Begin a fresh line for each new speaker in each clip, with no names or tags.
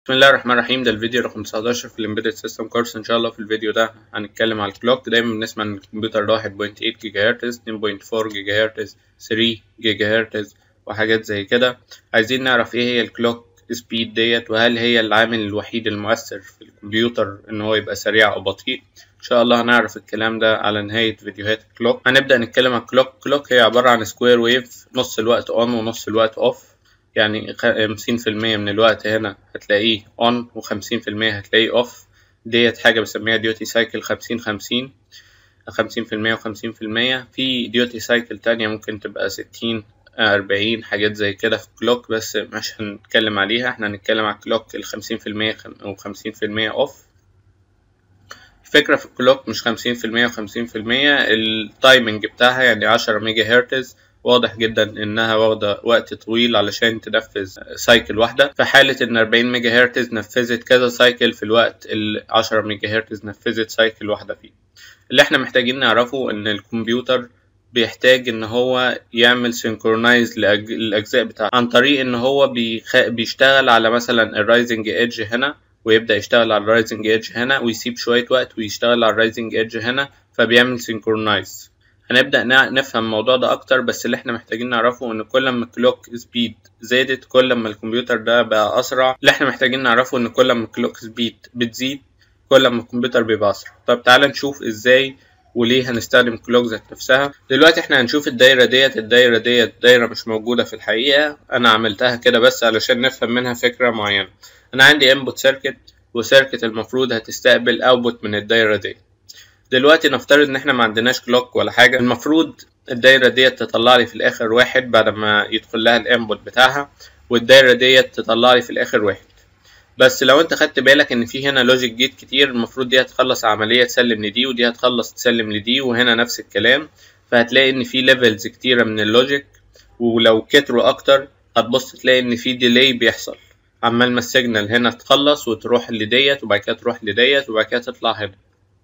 بسم الله الرحمن الرحيم. ده الفيديو رقم 19 في الامبيدد سيستم كورس. ان شاء الله في الفيديو ده هنتكلم على الكلوك. دايما بنسمع ان الكمبيوتر ده 1.8 جيجا هرتز، 2.4 جيجا هرتز، 3 جيجا هرتز وحاجات زي كده. عايزين نعرف ايه هي الكلوك سبيد ديت، وهل هي العامل الوحيد المؤثر في الكمبيوتر ان هو يبقى سريع او بطيء. ان شاء الله هنعرف الكلام ده على نهاية فيديوهات الكلوك. هنبدأ نتكلم عن الكلوك هي عبارة عن سكوير ويف، نص الوقت اون ونص الوقت اوف. يعني 50% من الوقت هنا هتلاقيه on و50% هتلاقيه off. ديت حاجة بسميها ديوتي سايكل 50-50 و50%. في ديوتي سايكل تانية ممكن تبقى 60-40 حاجات زي كده في الكلوك، بس مش هنتكلم عليها. احنا هنتكلم على الكلوك 50% و50% off. الفكرة في الكلوك مش 50% و50%، التايمنج بتاعها يعني 10 ميجا هرتز. واضح جدا انها واخدة وقت طويل علشان تنفذ سايكل واحدة. في حالة ان 40 ميجا هرتز نفذت كذا سايكل في الوقت 10 ميجا هرتز نفذت سايكل واحدة فيه. اللي احنا محتاجين نعرفه ان الكمبيوتر بيحتاج ان هو يعمل سينكرونايز للاجزاء بتاعته عن طريق ان هو بيشتغل على مثلا الرايزنج ايدج هنا، ويبدأ يشتغل على الرايزنج ايدج هنا، ويسيب شوية وقت ويشتغل على الرايزنج ايدج هنا، فبيعمل سينكرونايز. هنبدأ نفهم الموضوع ده اكتر، بس اللي احنا محتاجين نعرفه ان كل ما الكلوك سبيد زادت كل ما الكمبيوتر ده بقى اسرع. اللي احنا محتاجين نعرفه ان كل ما الكلوك سبيد بتزيد كل ما الكمبيوتر بيبقى اسرع. طب تعالى نشوف ازاي وليه هنستخدم الكلوك ذات نفسها. دلوقتي احنا هنشوف الدايرة ديت دايرة مش موجودة في الحقيقة، انا عملتها كده بس علشان نفهم منها فكرة معينة. انا عندي انبوت سيركت، وسيركت المفروض هتستقبل اوتبوت من الدايرة دي. دلوقتي نفترض ان احنا ما عندناش كلوك ولا حاجة، المفروض الدايرة ديت تطلع لي في الاخر واحد بعد ما يدخل لها الانبوت بتاعها، والدايرة ديت تطلع لي في الاخر واحد. بس لو انت خدت بالك ان في هنا لوجيك جيت كتير، المفروض دي هتخلص عملية تسلم لدي، ودي هتخلص تسلم لدي، وهنا نفس الكلام. فهتلاقي ان في ليفلز كتيرة من اللوجيك، ولو كتروا اكتر هتبص تلاقي ان في ديلي بيحصل عمال ما السيجنال هنا تخلص وتروح لديت، وبعد كده تروح لديت، وبعد كده تطلع هنا.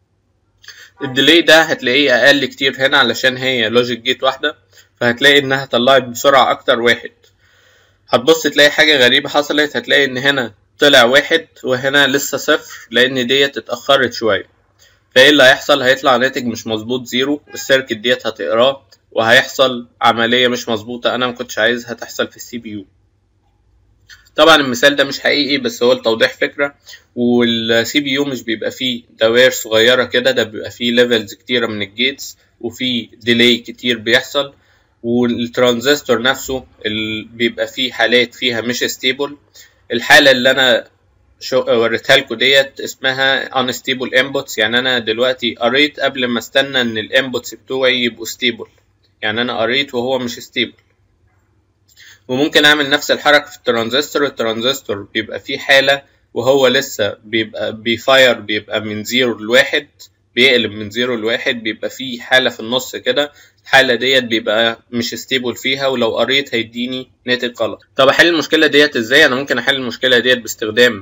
الديلي ده هتلاقيه اقل كتير هنا علشان هي لوجيك جيت واحدة، فهتلاقي انها طلعت بسرعة اكتر واحد. هتبص تلاقي حاجة غريبة حصلت، هتلاقي ان هنا طلع واحد وهنا لسه صفر، لان ديت اتأخرت شوية. فايه اللي هيحصل؟ هيطلع ناتج مش مظبوط زيرو، السيركت ديت هتقراه وهيحصل عملية مش مظبوطة انا مكنتش عايزها تحصل في السي بي يو. طبعا المثال ده مش حقيقي، بس هو لتوضيح فكرة. والسي بي يو مش بيبقى فيه دوائر صغيرة كده، ده بيبقى فيه ليفلز كتيرة من الجيتس، وفيه ديلي كتير بيحصل. والترانزستور نفسه بيبقى فيه حالات فيها مش ستيبل. الحالة اللي انا وريتها لكم ديت اسمها unstable inputs، يعني انا دلوقتي قريت قبل ما استنى ان الانبوتس بتوعي يبقوا ستيبل، يعني انا قريت وهو مش ستيبل. وممكن اعمل نفس الحركة في الترانزستور بيبقى فيه حالة وهو لسه بيبقى بيفاير، بيبقى من 0 ل1، بيقلب من 0 ل1، بيبقى فيه حالة في النص كده. الحالة ديت بيبقى مش ستيبل فيها، ولو قريت هيديني ناتج غلط. طب احل المشكلة ديت ازاي؟ انا ممكن احل المشكلة ديت باستخدام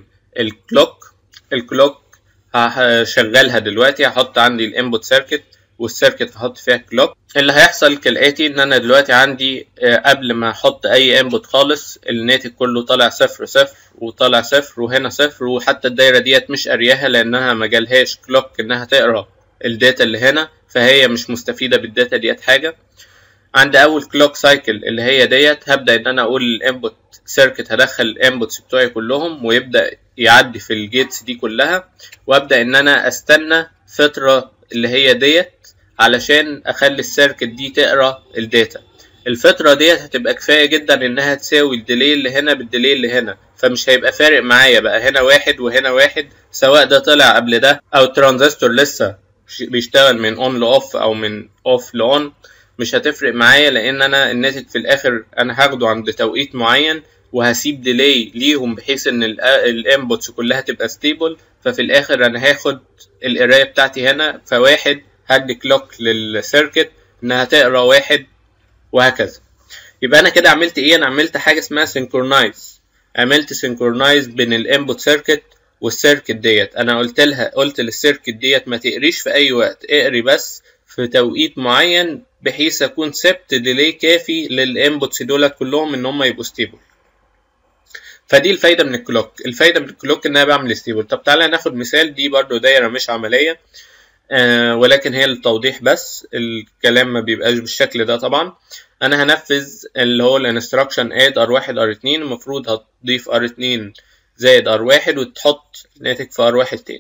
الكلوك هشغلها دلوقتي. هحط عندي الانبوت سيركت، والسيركت هحط فيها كلوك. اللي هيحصل كالاتي، ان انا دلوقتي عندي قبل ما احط اي انبوت خالص الناتج كله طالع 0 وطالع 0 وهنا 0، وحتى الدايره ديت مش قارياها لانها ما جالهاش كلوك انها تقرا الداتا اللي هنا، فهي مش مستفيده بالداتا ديت حاجه. عند اول كلوك سايكل اللي هي ديت هبدا ان انا اقول الانبوت سيركت هدخل الانبوتس بتوعي كلهم، ويبدا يعدي في الجيتس دي كلها، وابدا ان انا استنى فتره اللي هي ديت علشان اخلي السيركت دي تقرا الداتا. الفتره ديت هتبقى كفايه جدا انها تساوي الديلي اللي هنا بالديلي اللي هنا، فمش هيبقى فارق معايا بقى هنا واحد وهنا واحد، سواء ده طلع قبل ده او الترانزستور لسه بيشتغل من اون لاوف او من اوف لاون. مش هتفرق معايا، لان انا الناتج في الاخر انا هاخده عند توقيت معين، وهسيب ديلي ليهم بحيث ان الانبوتس كلها تبقى ستيبل. ففي الاخر انا هاخد القرايه بتاعتي هنا فواحد، هدي كلوك للسيركت انها تقرا واحد، وهكذا. يبقى انا كده عملت ايه؟ انا عملت حاجه اسمها سينكرونايز. عملت سينكرونايز بين الانبوت سيركت والسيركت ديت. انا قلت للسيركت ديت ما تقريش في اي وقت، اقري بس في توقيت معين، بحيث اكون سبت ديلي كافي للانبوتس دول كلهم ان هم يبقوا ستيبل. فدي الفايده من الكلوك. الفايده من الكلوك انها بعمل ستيبل. طب تعالى ناخد مثال، دي برضو دايره مش عمليه ولكن هي للتوضيح بس، الكلام ما بيبقاش بالشكل ده طبعا. انا هنفذ اللي هو الانستراكشن اد ار1 ار2، المفروض هتضيف ار2 زائد ار1 وتحط ناتج في ار1 تاني.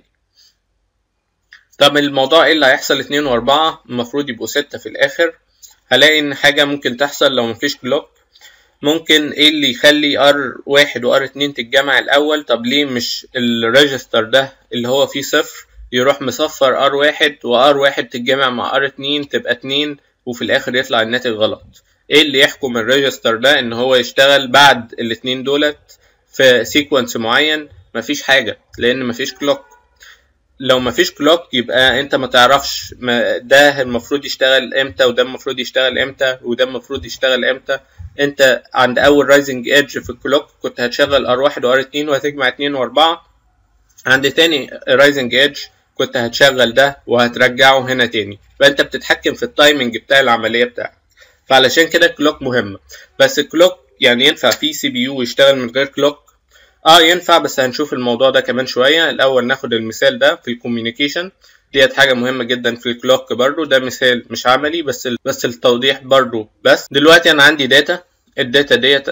طب الموضوع ايه اللي هيحصل؟ 2 و4 المفروض يبقوا 6 في الاخر. هلاقي ان حاجه ممكن تحصل لو مفيش كلوك. ممكن ايه اللي يخلي ار1 وار2 تتجمع الاول؟ طب ليه مش الريجستر ده اللي هو فيه صفر يروح مصفر ار1 وار1 تتجمع مع ار2 تبقى 2 وفي الاخر يطلع الناتج غلط؟ ايه اللي يحكم الريجستر ده ان هو يشتغل بعد الاتنين دولت في سيكونس معين؟ مفيش حاجه، لان مفيش كلوك. لو مفيش كلوك يبقى انت ما تعرفش ده المفروض يشتغل امتى وده المفروض يشتغل امتى وده المفروض يشتغل امتى. انت عند اول رايزنج ايدج في الكلوك كنت هتشغل ار1 وار2 وهتجمع 2 و4. عند تاني رايزنج ايدج كنت هتشغل ده وهترجعه هنا تاني. فانت بتتحكم في التايمنج بتاع العمليه بتاعك. فعلشان كده الكلوك مهمه. بس الكلوك يعني ينفع في سي بي يو يشتغل من غير كلوك؟ ينفع، بس هنشوف الموضوع ده كمان شويه. الاول ناخد المثال ده في الكوميونيكيشن، ديت حاجه مهمه جدا في الكلوك برضو. ده مثال مش عملي بس التوضيح برضو. بس دلوقتي انا عندي داتا، الداتا ديت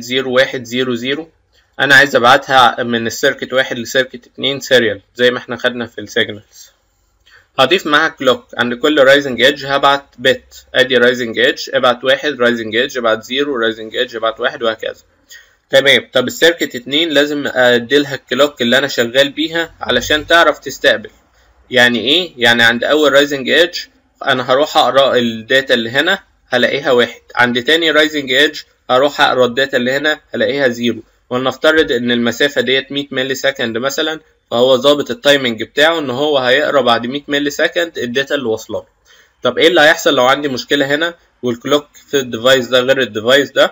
10100. انا عايز ابعتها من السيركت 1 لسيركت 2 سيريال زي ما احنا خدنا في السيجنالز. هضيف معاها كلوك. عند كل رايزنج ايدج هبعت بت. ادي رايزنج ايدج ابعت 1، رايزنج ايدج ابعت 0، رايزنج ايدج ابعت 1 وهكذا. تمام. طب السيركت 2 لازم اديلها الكلوك اللي انا شغال بيها علشان تعرف تستقبل. يعني ايه؟ يعني عند اول رايزنج ايدج انا هروح اقرا الداتا اللي هنا هلاقيها 1، عند تاني رايزنج ايدج هروح اقرا الداتا اللي هنا هلاقيها 0. ولنفترض ان المسافه ديت 100 ملي سكند مثلا، فهو ظابط التايمنج بتاعه ان هو هيقرا بعد 100 ملي سكند الداتا اللي واصله. طب ايه اللي هيحصل لو عندي مشكله هنا والكلوك في الديفايس ده غير الديفايس ده؟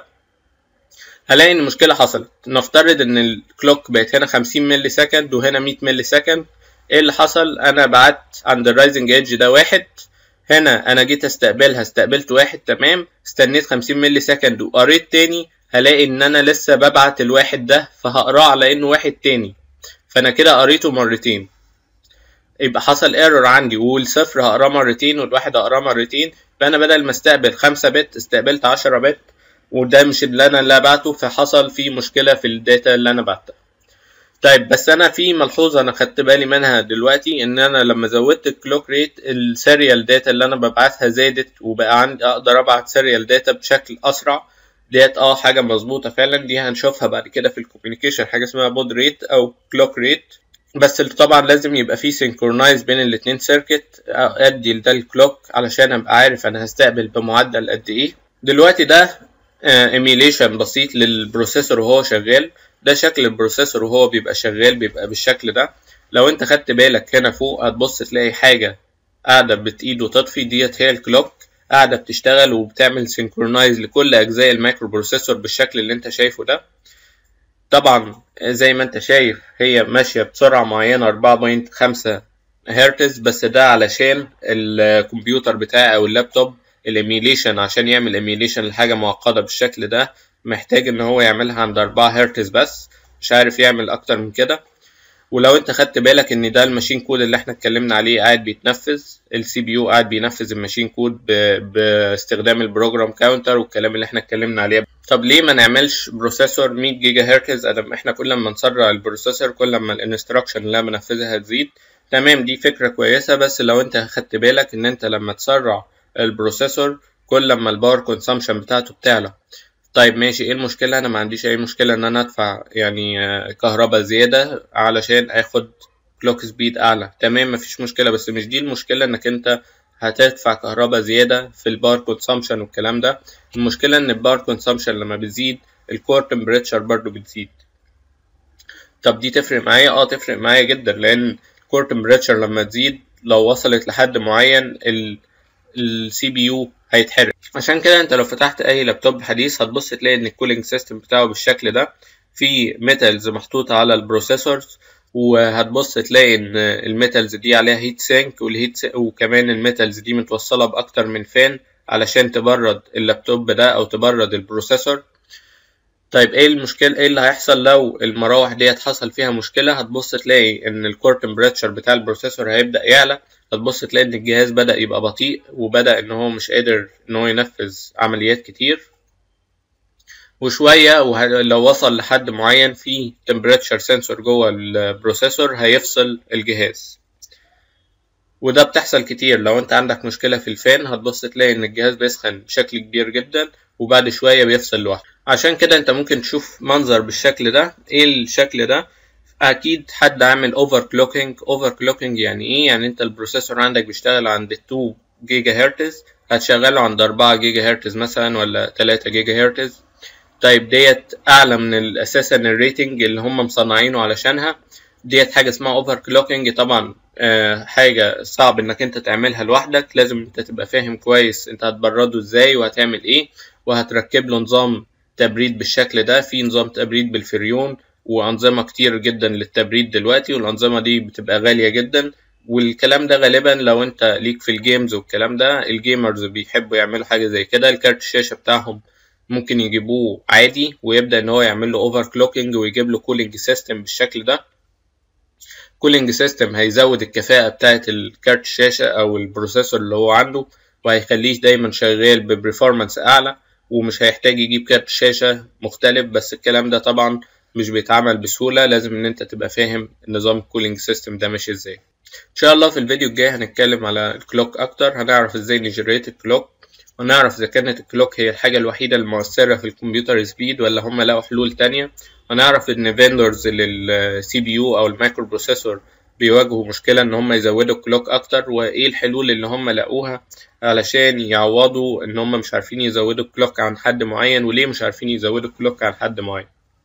هلاقي ان مشكله حصلت. نفترض ان الكلوك بقت هنا 50 ملي سكند وهنا 100 ملي سكند. ايه اللي حصل؟ انا بعت عند الرايزنج ايدج ده 1، هنا انا جيت استقبلها استقبلت 1 تمام، استنيت 50 ملي سكند وقريت تاني، هلاقي ان انا لسه ببعت الواحد ده فهقراه على انه 1 تاني، فانا كده قريته مرتين. يبقى حصل ايرور عندي، والصفر هقراه مرتين والواحد هقراه مرتين، فانا بدل ما استقبل 5 بت استقبلت 10 بت، وده مش اللي انا بعته، فحصل في مشكله في الداتا اللي انا بعتها. طيب بس انا في ملحوظه انا خدت بالي منها دلوقتي، ان انا لما زودت الكلوك ريت السيريال داتا اللي انا ببعتها زادت، وبقى عندي اقدر ابعت سيريال داتا بشكل اسرع. ديت حاجه مظبوطه فعلا، دي هنشوفها بعد كده في الكوميونيكيشن، حاجه اسمها بود ريت او كلوك ريت. بس طبعا لازم يبقى في سينكرونايز بين الاتنين سيركت، ادي ده الكلوك علشان ابقى عارف انا هستقبل بمعدل قد ايه. دلوقتي ده ايميليشن بسيط للبروسيسور وهو شغال. ده شكل البروسيسور وهو بيبقى شغال، بيبقى بالشكل ده. لو انت خدت بالك هنا فوق هتبص تلاقي حاجه قاعده بتقيد وتطفي، ديت هي الكلوك قاعده بتشتغل وبتعمل سينكرونايز لكل اجزاء المايكرو بروسيسور بالشكل اللي انت شايفه ده. طبعا زي ما انت شايف هي ماشيه بسرعه معينه 4.5 هرتز، بس ده علشان الكمبيوتر بتاعي او اللابتوب الايميليشن عشان يعمل ايميليشن لحاجه معقده بالشكل ده محتاج ان هو يعملها عند 4 هرتز بس، مش عارف يعمل اكتر من كده. ولو انت خدت بالك ان ده الماشين كود اللي احنا اتكلمنا عليه قاعد بيتنفذ، السي بي يو قاعد بينفذ الماشين كود باستخدام البروجرام كاونتر والكلام اللي احنا اتكلمنا عليه. طب ليه ما نعملش بروسيسور 100 جيجا هرتز؟ ادم احنا كل ما نسرع البروسيسور كل ما الانستراكشن اللي انا بنفذها هتزيد. تمام، دي فكره كويسه، بس لو انت خدت بالك ان انت لما تسرع البروسيسور كل ما الباور كونسامشن بتاعته بتعلى. طيب ماشي، ايه المشكلة؟ انا ما عنديش اي مشكلة ان انا ادفع يعني كهرباء زيادة علشان اخد كلوك سبيد اعلى. تمام مفيش مشكلة، بس مش دي المشكلة انك انت هتدفع كهرباء زيادة في الباور كونسامشن والكلام ده. المشكلة ان الباور كونسامشن لما بتزيد الكور تمبريتشر برضو بتزيد. طب دي تفرق معايا؟ تفرق معايا جدا، لان الكور تمبريتشر لما تزيد لو وصلت لحد معين السي بي يو هيتحرق. عشان كده انت لو فتحت اي لابتوب حديث هتبص تلاقي ان الكولينج سيستم بتاعه بالشكل ده، في ميتالز محطوطه على البروسيسورز، وهتبص تلاقي ان الميتالز دي عليها هيت سينك، وكمان الميتالز دي متوصله باكتر من فان علشان تبرد اللابتوب ده او تبرد البروسيسور. طيب ايه المشكلة، ايه اللي هيحصل لو المراوح ديت حصل فيها مشكلة؟ هتبص تلاقي ان الكور تمبريتشر بتاع البروسيسور هيبدأ يعلى، هتبص تلاقي ان الجهاز بدأ يبقى بطيء، وبدأ ان هو مش قادر ان هو ينفذ عمليات كتير، وشوية ولو وصل لحد معين في تمبريتشر سنسور جوه البروسيسور هيفصل الجهاز. وده بتحصل كتير لو انت عندك مشكلة في الفان، هتبص تلاقي ان الجهاز بيسخن بشكل كبير جدا وبعد شوية بيفصل لوحده. عشان كده انت ممكن تشوف منظر بالشكل ده. ايه الشكل ده؟ اكيد حد عامل اوفر كلوكينج. اوفر كلوكينج يعني ايه؟ يعني انت البروسيسور عندك بيشتغل عند 2 جيجا هرتز، هتشغله عند 4 جيجا هرتز مثلا ولا 3 جيجا هرتز. طيب ديت اعلى من اساسا الريتنج اللي هم مصنعينه علشانها. ديت حاجه اسمها اوفر كلوكينج. طبعا حاجه صعب انك انت تعملها لوحدك، لازم انت تبقى فاهم كويس انت هتبرده ازاي وهتعمل ايه، وهتركب له نظام تبريد بالشكل ده. في نظام تبريد بالفريون وانظمه كتير جدا للتبريد دلوقتي، والانظمه دي بتبقى غاليه جدا. والكلام ده غالبا لو انت ليك في الجيمز والكلام ده، الجيمرز بيحبوا يعملوا حاجه زي كده. الكارت الشاشه بتاعهم ممكن يجيبوه عادي ويبدأ ان هو يعمل له اوفر كلوكينج ويجيب له كولينج سيستم بالشكل ده. كولينج سيستم هيزود الكفاءة بتاعة الكارت الشاشة او البروسيسور اللي هو عنده، وهيخليه دايما شغال ببرفورمانس اعلى، ومش هيحتاج يجيب كارت شاشة مختلف. بس الكلام ده طبعا مش بيتعمل بسهولة، لازم ان انت تبقى فاهم نظام الكولينج سيستم ده ماشي ازاي. ان شاء الله في الفيديو الجاي هنتكلم على الكلوك اكتر، هنعرف ازاي نجريت الكلوك، ونعرف اذا كانت الكلوك هي الحاجة الوحيدة المؤثرة في الكمبيوتر سبيد ولا هم لقوا حلول تانية. ونعرف ان فيندورز للسي بي يو او المايكرو بروسيسور بيواجهوا مشكلة ان هم يزودوا الكلوك اكتر، وايه الحلول اللي هم لقوها علشان يعوضوا ان هم مش عارفين يزودوا الكلوك عن حد معين، وليه مش عارفين يزودوا الكلوك عن حد معين.